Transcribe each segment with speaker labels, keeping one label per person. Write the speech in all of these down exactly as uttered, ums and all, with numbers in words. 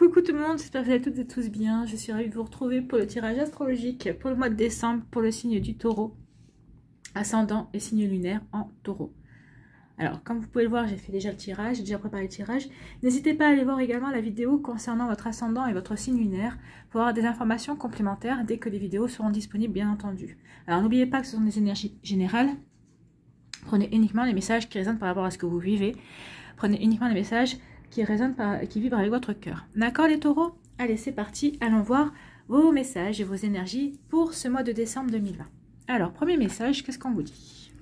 Speaker 1: Coucou tout le monde, j'espère que vous allez toutes et tous bien. Je suis ravie de vous retrouver pour le tirage astrologique pour le mois de décembre pour le signe du taureau, ascendant et signe lunaire en taureau. Alors, comme vous pouvez le voir, j'ai fait déjà le tirage, j'ai déjà préparé le tirage. N'hésitez pas à aller voir également la vidéo concernant votre ascendant et votre signe lunaire pour avoir des informations complémentaires dès que les vidéos seront disponibles, bien entendu. Alors, n'oubliez pas que ce sont des énergies générales. Prenez uniquement les messages qui résonnent par rapport à ce que vous vivez. Prenez uniquement les messages qui résonnent, par, qui vibrent avec votre cœur. D'accord les taureaux? Allez, c'est parti. Allons voir vos messages et vos énergies pour ce mois de décembre deux mille vingt. Alors, premier message, qu'est-ce qu'on vous dit?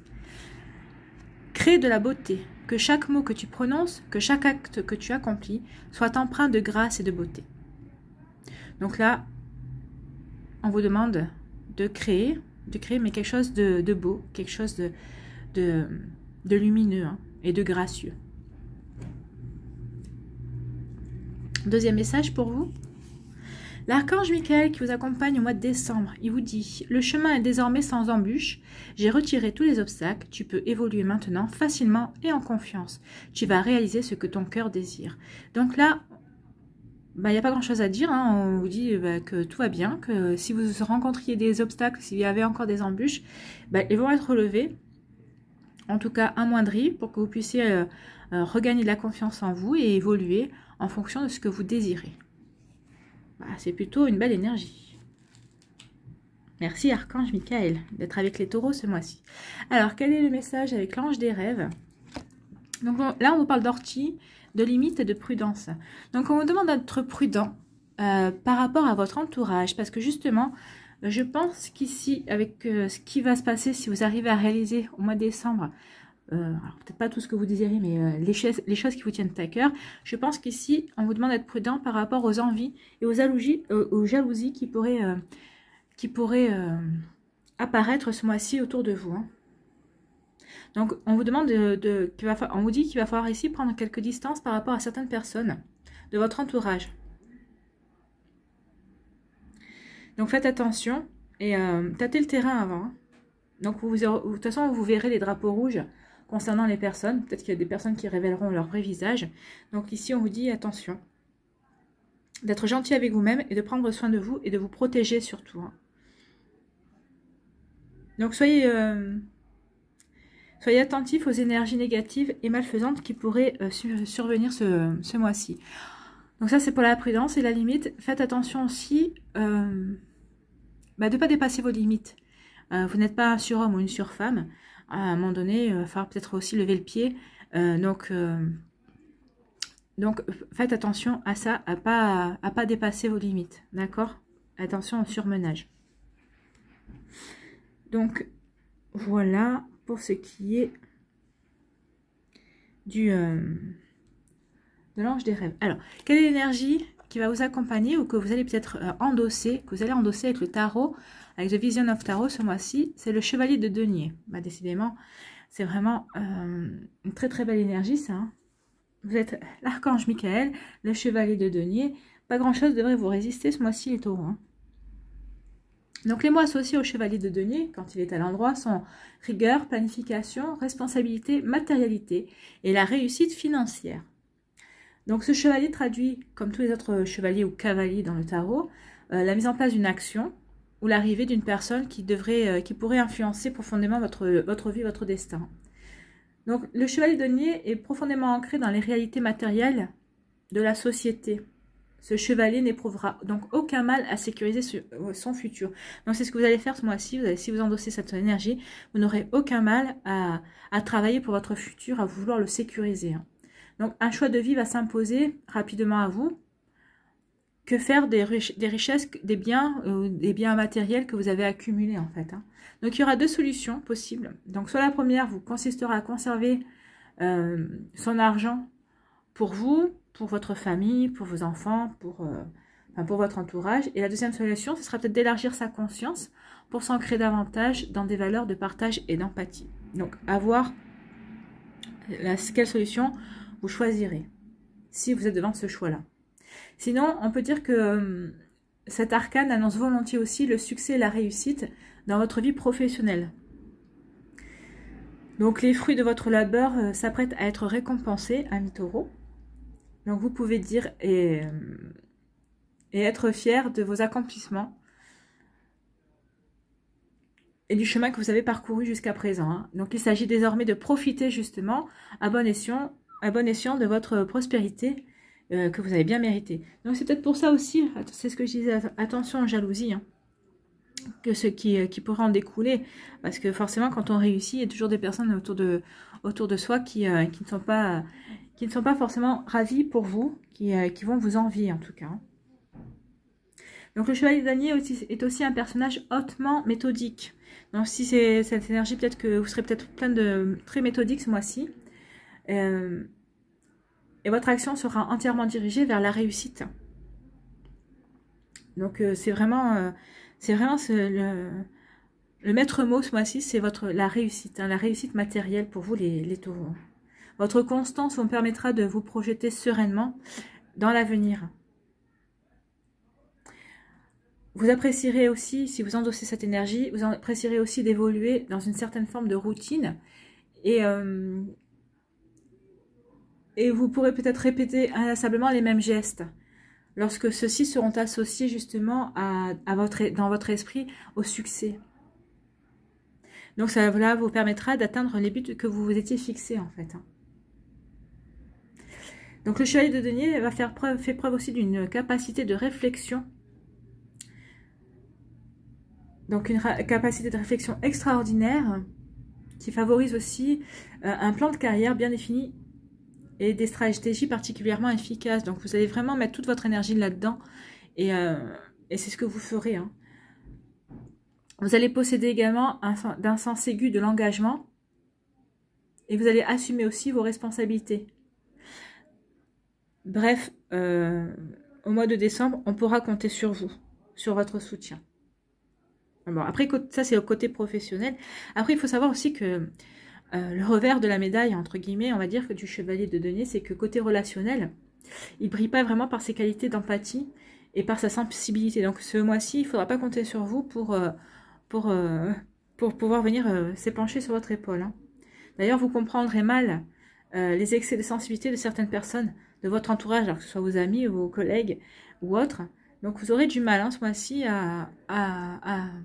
Speaker 1: Crée de la beauté. Que chaque mot que tu prononces, que chaque acte que tu accomplis soit empreint de grâce et de beauté. Donc là, on vous demande de créer, de créer mais quelque chose de, de beau, quelque chose de, de, de lumineux hein, et de gracieux. Deuxième message pour vous. L'archange Michael qui vous accompagne au mois de décembre, il vous dit « Le chemin est désormais sans embûche. J'ai retiré tous les obstacles. Tu peux évoluer maintenant facilement et en confiance. Tu vas réaliser ce que ton cœur désire. » Donc là, bah, il n'y a pas grand-chose à dire. Hein. On vous dit bah, que tout va bien, que si vous rencontriez des obstacles, s'il y avait encore des embûches, bah, ils vont être relevés. En tout cas, amoindris pour que vous puissiez euh, euh, regagner de la confiance en vous et évoluer en fonction de ce que vous désirez. Bah, c'est plutôt une belle énergie. Merci Archange Michael d'être avec les taureaux ce mois-ci. Alors, quel est le message avec l'ange des rêves? Donc là, on vous parle d'ortie, de limite et de prudence. Donc, on vous demande d'être prudent euh, par rapport à votre entourage. Parce que justement, je pense qu'ici, avec euh, ce qui va se passer, si vous arrivez à réaliser au mois de décembre, Euh, peut-être pas tout ce que vous désirez, mais euh, les, choses, les choses qui vous tiennent à cœur. Je pense qu'ici, on vous demande d'être prudent par rapport aux envies et aux jalousies, euh, aux jalousies qui pourraient, euh, qui pourraient euh, apparaître ce mois-ci autour de vous. Hein. Donc, on vous demande de, de qu'il va, on vous dit qu'il va falloir ici prendre quelques distances par rapport à certaines personnes de votre entourage. Donc, faites attention et euh, tâtez le terrain avant. Hein. Donc, vous, vous, de toute façon, vous verrez les drapeaux rouges concernant les personnes. Peut-être qu'il y a des personnes qui révéleront leur vrai visage. Donc ici, on vous dit attention. D'être gentil avec vous-même et de prendre soin de vous et de vous protéger surtout. Hein. Donc soyez, euh, soyez attentifs aux énergies négatives et malfaisantes qui pourraient euh, survenir ce, ce mois-ci. Donc ça, c'est pour la prudence et la limite. Faites attention aussi euh, bah, de ne pas dépasser vos limites. Euh, vous n'êtes pas un surhomme ou une surfemme. À un moment donné, il va falloir peut-être aussi lever le pied. Euh, donc, euh, donc, faites attention à ça, à pas, à pas dépasser vos limites. D'accord? Attention au surmenage. Donc, voilà pour ce qui est du euh, de l'ange des rêves. Alors, quelle est l'énergie qui va vous accompagner ou que vous allez peut-être euh, endosser, que vous allez endosser avec le tarot, avec The Vision of Tarot ce mois-ci? C'est le chevalier de denier. Bah, décidément, c'est vraiment euh, une très très belle énergie ça. Hein. Vous êtes l'archange Michael, le chevalier de denier. Pas grand-chose devrait vous résister ce mois-ci les taureaux. Hein. Donc les mots associés au chevalier de denier, quand il est à l'endroit, sont rigueur, planification, responsabilité, matérialité et la réussite financière. Donc ce chevalier traduit, comme tous les autres chevaliers ou cavaliers dans le tarot, euh, la mise en place d'une action ou l'arrivée d'une personne qui, devrait, euh, qui pourrait influencer profondément votre, votre vie, votre destin. Donc le chevalier de denier est profondément ancré dans les réalités matérielles de la société. Ce chevalier n'éprouvera donc aucun mal à sécuriser ce, son futur. Donc c'est ce que vous allez faire ce mois-ci. Si vous endossez cette énergie, vous n'aurez aucun mal à, à travailler pour votre futur, à vouloir le sécuriser. Hein. Donc, un choix de vie va s'imposer rapidement à vous. Que faire des, rich des richesses, des biens, euh, des biens matériels que vous avez accumulés, en fait. Hein. Donc, il y aura deux solutions possibles. Donc, soit la première vous consistera à conserver euh, son argent pour vous, pour votre famille, pour vos enfants, pour, euh, enfin, pour votre entourage. Et la deuxième solution, ce sera peut-être d'élargir sa conscience pour s'ancrer davantage dans des valeurs de partage et d'empathie. Donc, à voir la, quelle solution vous choisirez, si vous êtes devant ce choix-là. Sinon, on peut dire que euh, cet arcane annonce volontiers aussi le succès et la réussite dans votre vie professionnelle. Donc, les fruits de votre labeur euh, s'apprêtent à être récompensés, amis taureaux. Donc, vous pouvez dire, et, euh, et être fier de vos accomplissements et du chemin que vous avez parcouru jusqu'à présent. Hein. Donc, il s'agit désormais de profiter justement à bon escient, à bon escient de votre prospérité euh, que vous avez bien méritée. Donc, c'est peut-être pour ça aussi, c'est ce que je disais, attention aux jalousies, hein, que ce qui, qui pourrait en découler. Parce que forcément, quand on réussit, il y a toujours des personnes autour de, autour de soi qui, euh, qui, ne sont pas, qui ne sont pas forcément ravies pour vous, qui, euh, qui vont vous envier en tout cas. Donc, le chevalier de denier est aussi un personnage hautement méthodique. Donc, si c'est cette énergie, peut-être que vous serez peut-être plein de très méthodique ce mois-ci. Euh, et votre action sera entièrement dirigée vers la réussite. Donc, euh, c'est vraiment, euh, c'est vraiment ce, le, le maître mot ce mois-ci, c'est votre la réussite, hein, la réussite matérielle pour vous les, les taureaux. Votre constance vous permettra de vous projeter sereinement dans l'avenir. Vous apprécierez aussi, si vous endossez cette énergie, vous apprécierez aussi d'évoluer dans une certaine forme de routine. Et, euh, et vous pourrez peut-être répéter inlassablement les mêmes gestes. Lorsque ceux-ci seront associés justement à, à votre, dans votre esprit au succès. Donc ça là, vous permettra d'atteindre les buts que vous vous étiez fixés en fait. Donc le chevalier de denier va faire preuve, fait preuve aussi d'une capacité de réflexion. Donc une capacité de réflexion extraordinaire qui favorise aussi euh, un plan de carrière bien défini et des stratégies particulièrement efficaces. Donc vous allez vraiment mettre toute votre énergie là-dedans et, euh, et c'est ce que vous ferez. Hein. Vous allez posséder également un, d'un sens aigu de l'engagement et vous allez assumer aussi vos responsabilités. Bref, euh, au mois de décembre, on pourra compter sur vous, sur votre soutien. Bon, après, ça c'est au côté professionnel. Après, il faut savoir aussi que euh, le revers de la médaille, entre guillemets, on va dire que du chevalier de denier, c'est que côté relationnel, il ne brille pas vraiment par ses qualités d'empathie et par sa sensibilité. Donc ce mois-ci, il ne faudra pas compter sur vous pour, euh, pour, euh, pour pouvoir venir euh, s'épancher sur votre épaule. Hein. D'ailleurs, vous comprendrez mal euh, les excès de sensibilité de certaines personnes de votre entourage, alors que ce soit vos amis, vos collègues ou autres. Donc vous aurez du mal hein, ce mois-ci à... à, à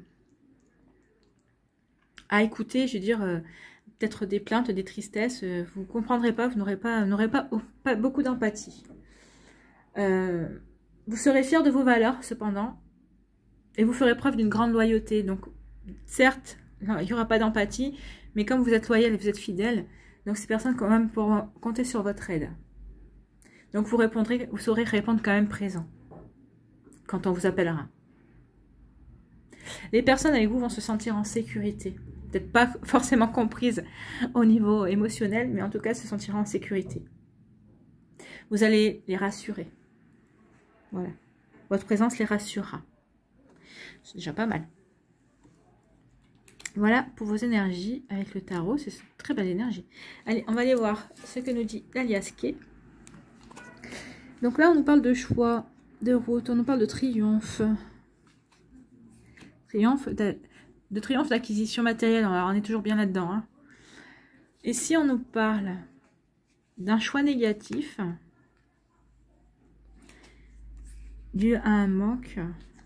Speaker 1: à écouter, je veux dire, euh, peut-être des plaintes, des tristesses, euh, vous ne comprendrez pas, vous n'aurez pas, n'aurez pas, oh, pas beaucoup d'empathie. Euh, vous serez fier de vos valeurs, cependant, et vous ferez preuve d'une grande loyauté. Donc, certes, non, il n'y aura pas d'empathie, mais comme vous êtes loyal et vous êtes fidèle, donc ces personnes quand même pourront compter sur votre aide. Donc, vous répondrez, vous saurez répondre quand même présent, quand on vous appellera. Les personnes avec vous vont se sentir en sécurité. Peut-être pas forcément comprises au niveau émotionnel, mais en tout cas se sentiront en sécurité. Vous allez les rassurer. Voilà. Votre présence les rassurera. C'est déjà pas mal. Voilà pour vos énergies avec le tarot. C'est une très belle énergie. Allez, on va aller voir ce que nous dit l'Aliasqué. Donc là, on nous parle de choix, de route, on nous parle de triomphe. Triomphe de, de triomphe d'acquisition matérielle. Alors, on est toujours bien là-dedans. Hein. Et si on nous parle d'un choix négatif dû à un manque.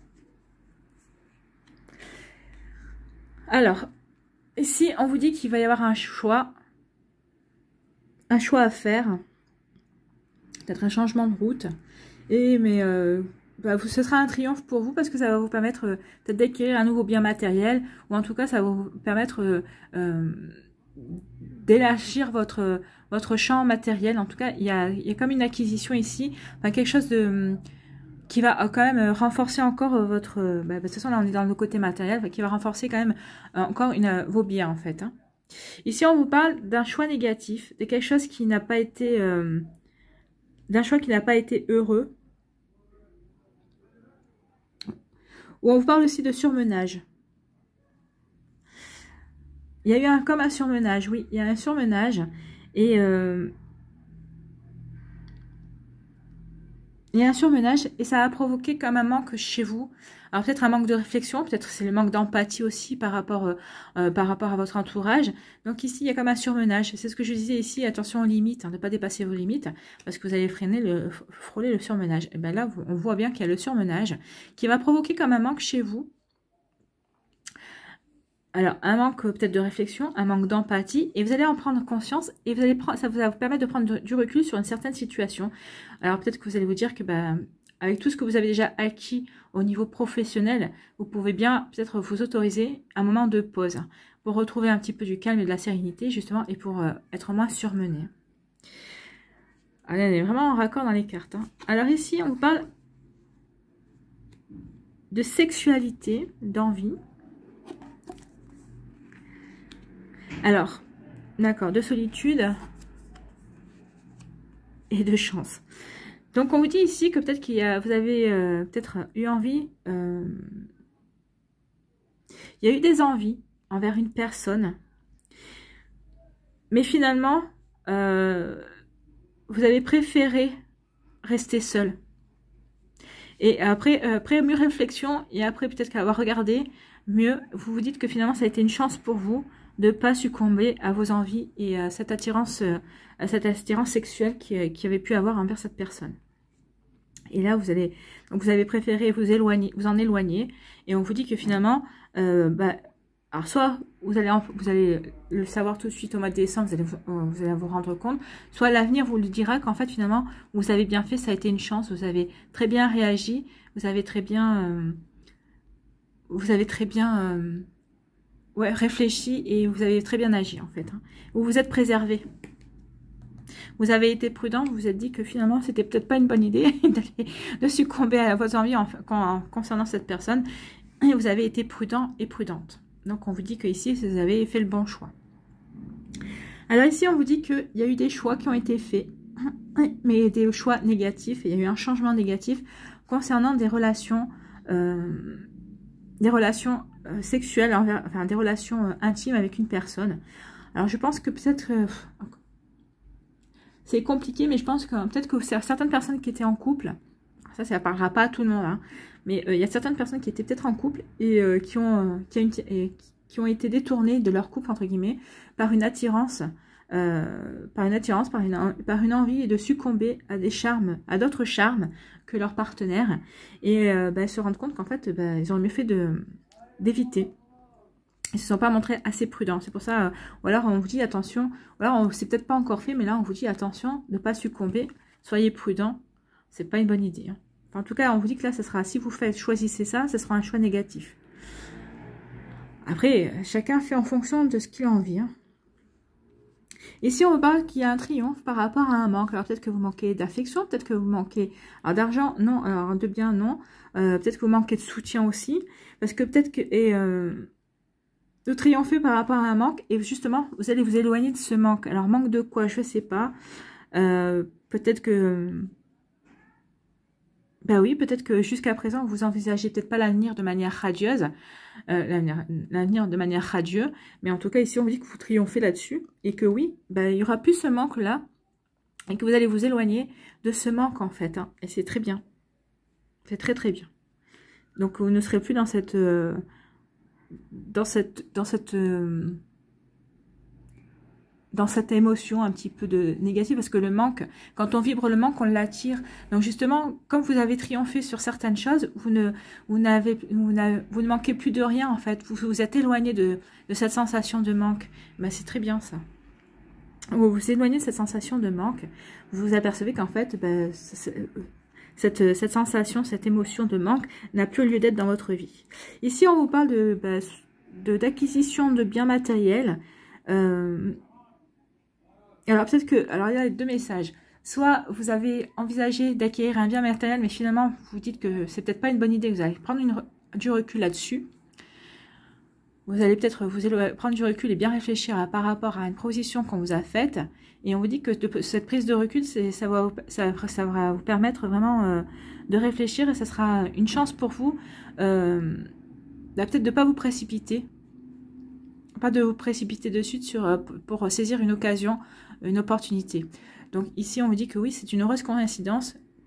Speaker 1: Alors, ici, on vous dit qu'il va y avoir un choix, un choix à faire, peut-être un changement de route, et mais euh, bah, ce sera un triomphe pour vous parce que ça va vous permettre euh, peut-être d'acquérir un nouveau bien matériel, ou en tout cas, ça va vous permettre euh, euh, d'élargir votre, votre champ matériel. En tout cas, il y a, il y a comme une acquisition ici, enfin, quelque chose de... qui va quand même renforcer encore votre... Bah, de toute façon, là, on est dans le côté matériel, qui va renforcer quand même encore une, vos biens, en fait. Hein. Ici, on vous parle d'un choix négatif, de quelque chose qui n'a pas été... Euh, d'un choix qui n'a pas été heureux. Ou on vous parle aussi de surmenage. Il y a eu un, comme un surmenage, oui, il y a un surmenage. Et... Euh, il y a un surmenage et ça va provoquer comme un manque chez vous. Alors peut-être un manque de réflexion, peut-être c'est le manque d'empathie aussi par rapport, euh, euh, par rapport à votre entourage. Donc ici, il y a comme un surmenage. C'est ce que je disais ici, attention aux limites, hein, de ne pas dépasser vos limites, parce que vous allez freiner, le, frôler le surmenage. Et bien là, on voit bien qu'il y a le surmenage qui va provoquer comme un manque chez vous. Alors, un manque peut-être de réflexion, un manque d'empathie, et vous allez en prendre conscience, et vous allez prendre, ça va vous permettre de prendre du recul sur une certaine situation. Alors, peut-être que vous allez vous dire que, bah, avec tout ce que vous avez déjà acquis au niveau professionnel, vous pouvez bien peut-être vous autoriser un moment de pause pour retrouver un petit peu du calme et de la sérénité, justement, et pour euh, être moins surmené. Alors, on est vraiment en raccord dans les cartes. Hein. Alors, ici, on vous parle de sexualité, d'envie. Alors, d'accord, de solitude et de chance. Donc, on vous dit ici que peut-être qu'il y a, vous avez euh, peut-être eu envie, euh, il y a eu des envies envers une personne, mais finalement, euh, vous avez préféré rester seul. Et après, euh, après mieux réflexion, et après peut-être qu'avoir regardé mieux, vous vous dites que finalement, ça a été une chance pour vous de ne pas succomber à vos envies et à cette attirance, à cette attirance sexuelle qui, qui avait pu avoir envers cette personne. Et là, vous allez, donc vous avez préféré vous éloigner, vous en éloigner, et on vous dit que finalement, euh, bah, alors soit vous allez, vous allez le savoir tout de suite au mois de décembre, vous allez vous, vous allez vous rendre compte, soit l'avenir vous le dira qu'en fait finalement, vous avez bien fait, ça a été une chance, vous avez très bien réagi, vous avez très bien, euh, vous avez très bien euh, ouais, réfléchi et vous avez très bien agi en fait. Hein. Vous vous êtes préservé. Vous avez été prudent, vous vous êtes dit que finalement, c'était peut-être pas une bonne idée de succomber à vos envies en, en, concernant cette personne. Et vous avez été prudent et prudente. Donc, on vous dit que ici, vous avez fait le bon choix. Alors ici, on vous dit qu'il y a eu des choix qui ont été faits, mais des choix négatifs. Il y a eu un changement négatif concernant des relations, euh, des relations euh, sexuelles, envers, enfin des relations euh, intimes avec une personne. Alors, je pense que peut-être... Euh, c'est compliqué, mais je pense que peut-être que certaines personnes qui étaient en couple, ça, ça ne parlera pas à tout le monde, hein, mais il euh, y a certaines personnes qui étaient peut-être en couple et, euh, qui, ont, euh, qui, a une, et, qui ont été détournées de leur couple, entre guillemets, par une attirance, euh, par une attirance, par une, par une envie de succomber à des charmes, à d'autres charmes que leur partenaire, et euh, bah, se rendre compte qu'en fait, bah, ils ont mieux fait d'éviter. Ils ne se sont pas montrés assez prudents. C'est pour ça, euh, ou alors on vous dit attention, ou alors c'est peut-être pas encore fait, mais là on vous dit attention de ne pas succomber, soyez prudents, c'est pas une bonne idée. Hein. Enfin, en tout cas, on vous dit que là, ça sera, si vous faites, choisissez ça, ce sera un choix négatif. Après, chacun fait en fonction de ce qu'il a envie. Hein. Ici, on parle qu'il y a un triomphe par rapport à un manque. Alors peut-être que vous manquez d'affection, peut-être que vous manquez d'argent, non, alors de bien, non. Euh, peut-être que vous manquez de soutien aussi, parce que peut-être que... Et, euh, de triompher par rapport à un manque, et justement, vous allez vous éloigner de ce manque. Alors, manque de quoi? Je ne sais pas. Euh, peut-être que... Ben oui, peut-être que jusqu'à présent, vous envisagez peut-être pas l'avenir de manière radieuse, euh, l'avenir de manière radieuse, mais en tout cas, ici, on vous dit que vous triomphez là-dessus, et que oui, ben, il y aura plus ce manque-là, et que vous allez vous éloigner de ce manque, en fait. Hein, et c'est très bien. C'est très, très bien. Donc, vous ne serez plus dans cette... Euh, dans cette dans cette euh, dans cette émotion un petit peu de négative, parce que le manque, quand on vibre le manque, on l'attire. Donc justement, comme vous avez triomphé sur certaines choses, vous ne vous n'avez vous, vous ne manquez plus de rien en fait. Vous vous êtes éloigné de, de cette sensation de manque. Ben, c'est très bien ça. Vous vous éloignez de cette sensation de manque. Vous vous apercevez qu'en fait, ben, Cette, cette sensation, cette émotion de manque n'a plus lieu d'être dans votre vie. Ici, on vous parle de, bah, de, d'acquisition de biens matériels. Euh, alors, peut-être que... Alors, il y a deux messages. Soit vous avez envisagé d'acquérir un bien matériel, mais finalement, vous dites que c'est peut-être pas une bonne idée. Vous allez prendre une, du recul là-dessus. Vous allez peut-être vous prendre du recul et bien réfléchir à, par rapport à une proposition qu'on vous a faite. Et on vous dit que de, cette prise de recul, ça va, ça, ça va vous permettre vraiment euh, de réfléchir. Et ça sera une chance pour vous, euh, peut-être de ne pas vous précipiter. Pas de vous précipiter de suite sur, pour saisir une occasion, une opportunité. Donc ici, on vous dit que oui, c'est une heureuse coïncidence.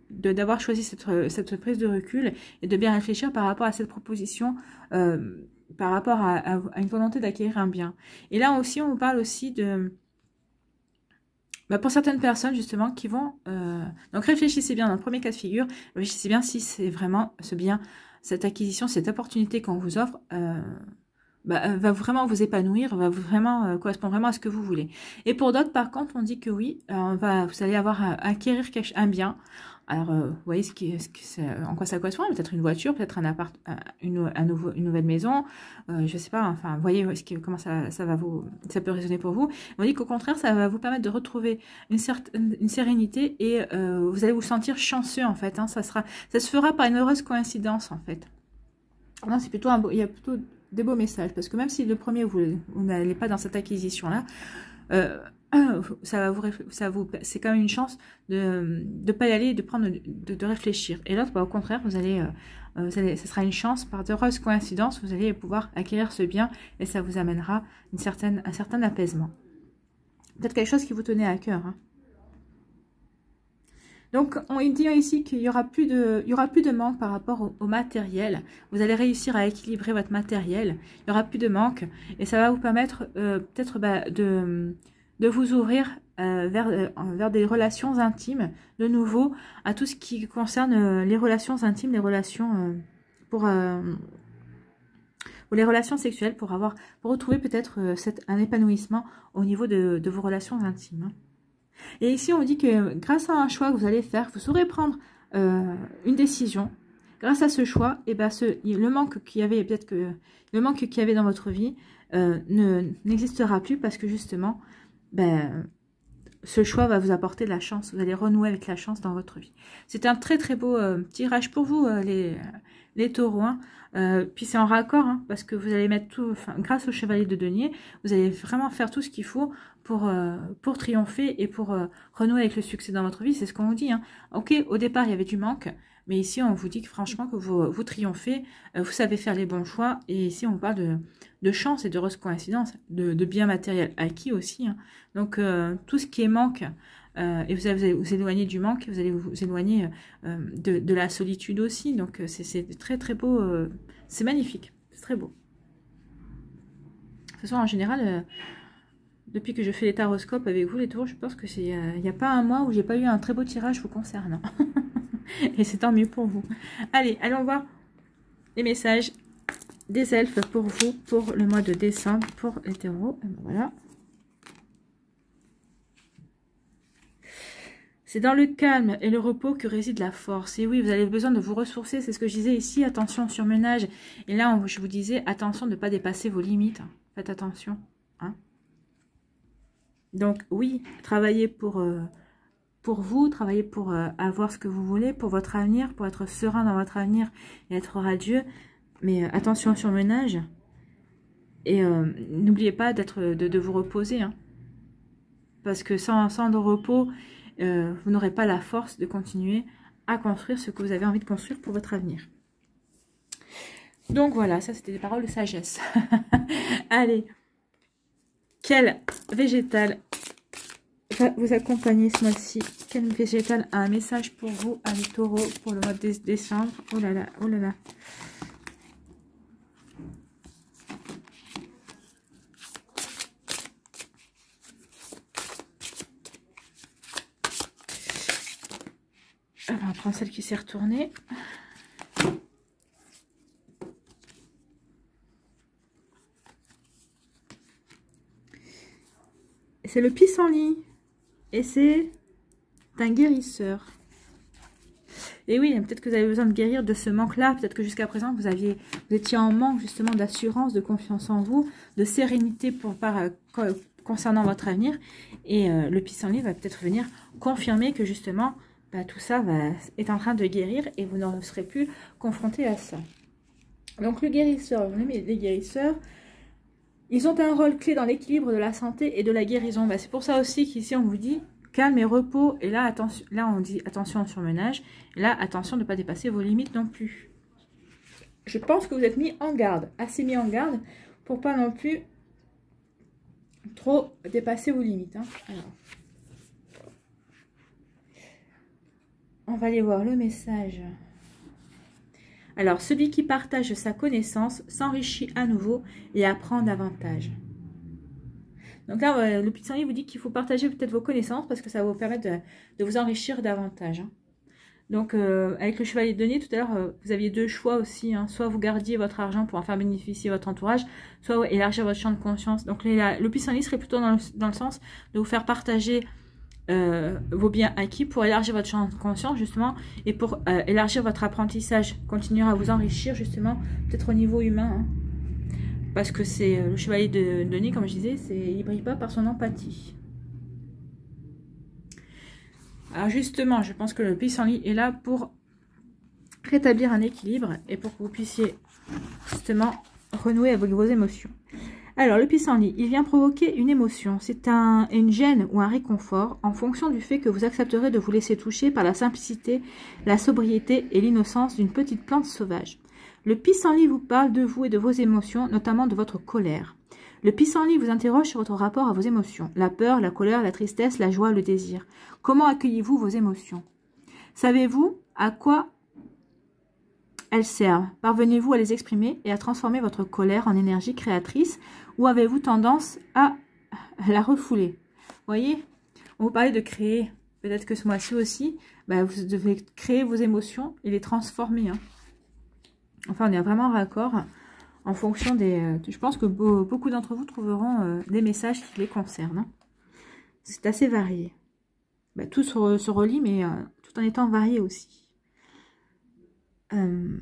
Speaker 1: d'avoir choisi cette, cette prise de recul et de bien réfléchir par rapport à cette proposition, euh, par rapport à, à, à une volonté d'acquérir un bien. Et là aussi, on vous parle aussi de... Bah pour certaines personnes, justement, qui vont... Euh, donc, réfléchissez bien dans le premier cas de figure. Réfléchissez bien si c'est vraiment ce bien, cette acquisition, cette opportunité qu'on vous offre... Euh, Bah, va vraiment vous épanouir, va vraiment euh, correspondre vraiment à ce que vous voulez. Et pour d'autres, par contre, on dit que oui, euh, on va, vous allez avoir à acquérir quelque, un bien. Alors, euh, vous voyez ce qui, ce qui, en quoi ça correspond? Peut-être une voiture, peut-être un appart, une, un nouveau, une nouvelle maison. Euh, je sais pas. Enfin, vous voyez ce qui, comment ça, ça va vous, ça peut résonner pour vous. On dit qu'au contraire, ça va vous permettre de retrouver une certaine, une sérénité et euh, vous allez vous sentir chanceux en fait. Hein, ça sera, ça se fera par une heureuse coïncidence en fait. Non, c'est plutôt un beau, il y a plutôt des beaux messages, parce que même si le premier, vous, vous n'allez pas dans cette acquisition-là, euh, ça va vous, ça vous, c'est quand même une chance de ne pas y aller, de prendre, de, de réfléchir. Et l'autre, bah, au contraire, vous allez, euh, vous allez, ce sera une chance, par d'heureuses coïncidences, vous allez pouvoir acquérir ce bien, et ça vous amènera une certaine, un certain apaisement. Peut-être quelque chose qui vous tenait à cœur, hein. Donc, on dit ici qu'il y aura plus de, il y aura plus de manque par rapport au, au matériel. Vous allez réussir à équilibrer votre matériel. Il y aura plus de manque et ça va vous permettre euh, peut-être bah, de, de vous ouvrir euh, vers, euh, vers des relations intimes, de nouveau, à tout ce qui concerne euh, les relations intimes, les relations euh, pour euh, ou les relations sexuelles, pour avoir, pour retrouver peut-être euh, un épanouissement au niveau de, de vos relations intimes. Et ici, on dit que grâce à un choix que vous allez faire, vous saurez prendre euh, une décision. Grâce à ce choix, et ben ce, le manque qu'il y avait, peut-être que le manque qu'il y avait dans votre vie euh, ne n'existera plus parce que justement, ben, ce choix va vous apporter de la chance. Vous allez renouer avec la chance dans votre vie. C'est un très très beau euh, tirage pour vous, euh, les, les taureaux. Hein. Euh, puis c'est en raccord, hein, parce que vous allez mettre tout, enfin, grâce au chevalier de denier, vous allez vraiment faire tout ce qu'il faut pour, euh, pour triompher et pour euh, renouer avec le succès dans votre vie. C'est ce qu'on vous dit. Hein. Ok, au départ, il y avait du manque, mais ici, on vous dit que franchement, que vous, vous triomphez, euh, vous savez faire les bons choix. Et ici, on parle de, de chance et d'heureuse coïncidence, de, de biens matériels acquis aussi. Hein. Donc, euh, tout ce qui est manque, euh, et vous allez vous éloigner du manque, vous allez vous éloigner euh, de, de la solitude aussi. Donc, c'est très, très beau. Euh, c'est magnifique. C'est très beau. De toute façon, en général... Euh, depuis que je fais les taroscopes avec vous, les taureaux, je pense que c'est, il euh, n'y a pas un mois où j'ai pas eu un très beau tirage vous concernant. Et c'est tant mieux pour vous. Allez, allons voir les messages des elfes pour vous, pour le mois de décembre, pour les taureaux. Voilà. C'est dans le calme et le repos que réside la force. Et oui, vous avez besoin de vous ressourcer. C'est ce que je disais ici. Attention, surmenage. Et là, on, je vous disais, attention de ne pas dépasser vos limites. Faites attention. Hein. Donc oui, travaillez pour, euh, pour vous, travaillez pour euh, avoir ce que vous voulez, pour votre avenir, pour être serein dans votre avenir et être radieux. Mais euh, attention sur le ménage. Et euh, n'oubliez pas d'être de, de vous reposer. Hein, parce que sans, sans de repos, euh, vous n'aurez pas la force de continuer à construire ce que vous avez envie de construire pour votre avenir. Donc voilà, ça c'était des paroles de sagesse. Allez. Quel végétal va vous accompagner ce mois-ci? Quel végétal a un message pour vous, à les taureaux, pour le mois de décembre? Oh là là, oh là là. Alors, on va prendre celle qui s'est retournée. C'est le pissenlit. Et c'est un guérisseur. Et oui, peut-être que vous avez besoin de guérir de ce manque-là. Peut-être que jusqu'à présent, vous aviez, vous étiez en manque justement d'assurance, de confiance en vous, de sérénité pour, par, euh, concernant votre avenir. Et euh, le pissenlit va peut-être venir confirmer que justement, bah, tout ça va, est en train de guérir et vous n'en serez plus confronté à ça. Donc le guérisseur, vous aimez les guérisseurs, ils ont un rôle clé dans l'équilibre de la santé et de la guérison. Bah, c'est pour ça aussi qu'ici on vous dit calme et repos. Et là, attention, là on dit attention au surmenage. Et là, attention de ne pas dépasser vos limites non plus. Je pense que vous êtes mis en garde, assez mis en garde, pour pas non plus trop dépasser vos limites. Hein. Alors. on va aller voir le message. Alors, celui qui partage sa connaissance s'enrichit à nouveau et apprend davantage. Donc là, le pissenlit vous dit qu'il faut partager peut-être vos connaissances parce que ça va vous permettre de, de vous enrichir davantage. Hein. Donc, euh, avec le chevalier de denier, tout à l'heure, euh, vous aviez deux choix aussi. Hein. Soit vous gardiez votre argent pour en faire bénéficier votre entourage, soit ouais, élargir votre champ de conscience. Donc, les, la, le pissenlit serait plutôt dans le, dans le sens de vous faire partager euh, vos biens acquis pour élargir votre champ de conscience, justement, et pour euh, élargir votre apprentissage, continuer à vous enrichir, justement, peut-être au niveau humain. Hein. Parce que c'est euh, le chevalier de denier, comme je disais, il ne brille pas par son empathie. Alors justement, je pense que le pissenlit est là pour rétablir un équilibre et pour que vous puissiez justement renouer avec vos émotions. Alors le pissenlit, il vient provoquer une émotion. C'est un, une gêne ou un réconfort en fonction du fait que vous accepterez de vous laisser toucher par la simplicité, la sobriété et l'innocence d'une petite plante sauvage. Le pissenlit vous parle de vous et de vos émotions, notamment de votre colère. Le pissenlit vous interroge sur votre rapport à vos émotions, la peur, la colère, la tristesse, la joie, le désir. Comment accueillez-vous vos émotions? Savez-vous à quoi elles servent? Parvenez-vous à les exprimer et à transformer votre colère en énergie créatrice ou avez-vous tendance à la refouler? Vous voyez, on vous parlait de créer. Peut-être que ce mois-ci aussi, bah, vous devez créer vos émotions et les transformer. Hein. Enfin, on est vraiment raccord. En fonction des... Euh, je pense que beau, beaucoup d'entre vous trouveront euh, des messages qui les concernent. Hein. C'est assez varié. Bah, tout se, se relie, mais euh, tout en étant varié aussi. Euh...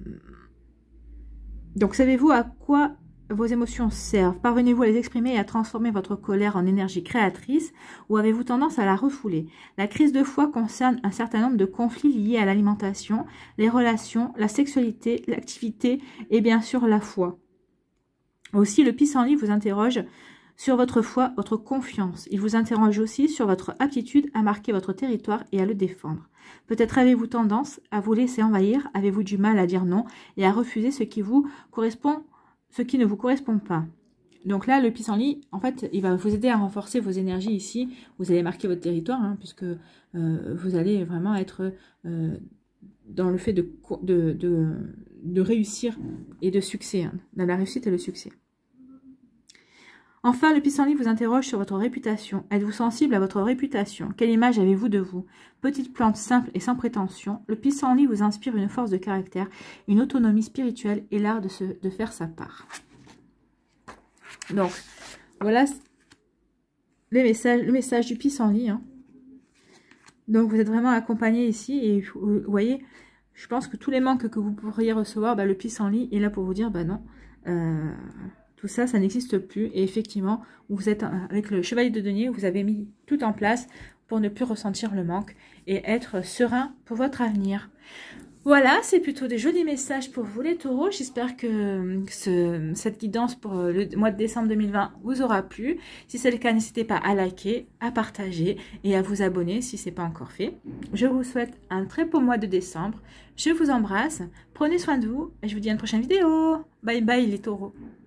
Speaker 1: Donc, savez-vous à quoi vos émotions servent? Parvenez-vous à les exprimer et à transformer votre colère en énergie créatrice ou avez-vous tendance à la refouler? La crise de foi concerne un certain nombre de conflits liés à l'alimentation, les relations, la sexualité, l'activité et bien sûr la foi. Aussi, le pissenlit vous interroge sur votre foi, votre confiance. Il vous interroge aussi sur votre aptitude à marquer votre territoire et à le défendre. Peut-être avez-vous tendance à vous laisser envahir, avez-vous du mal à dire non et à refuser ce qui vous correspond, ce qui ne vous correspond pas. Donc là, le pissenlit, en fait, il va vous aider à renforcer vos énergies ici. Vous allez marquer votre territoire, hein, puisque euh, vous allez vraiment être euh, dans le fait de, de, de, de réussir et de succès, hein, dans la réussite et le succès. Enfin, le pissenlit vous interroge sur votre réputation. Êtes-vous sensible à votre réputation? Quelle image avez-vous de vous? Petite plante simple et sans prétention, le pissenlit vous inspire une force de caractère, une autonomie spirituelle et l'art de, se, de faire sa part. Donc, voilà les messages, le message du pissenlit. Hein. Donc, vous êtes vraiment accompagné ici et vous voyez, je pense que tous les manques que vous pourriez recevoir, bah, le pissenlit est là pour vous dire, bah non, euh, tout ça, ça n'existe plus. Et effectivement, vous êtes avec le chevalier de denier, vous avez mis tout en place pour ne plus ressentir le manque et être serein pour votre avenir. Voilà, c'est plutôt des jolis messages pour vous les taureaux. J'espère que ce, cette guidance pour le mois de décembre deux mille vingt vous aura plu. Si c'est le cas, n'hésitez pas à liker, à partager et à vous abonner si ce n'est pas encore fait. Je vous souhaite un très beau mois de décembre. Je vous embrasse. Prenez soin de vous et je vous dis à une prochaine vidéo. Bye bye les taureaux.